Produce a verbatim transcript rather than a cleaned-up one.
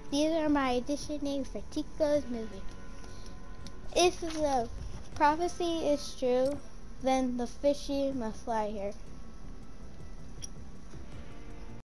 These are my edition names for Chico's movie. If the prophecy is true, then the fishy must lie here.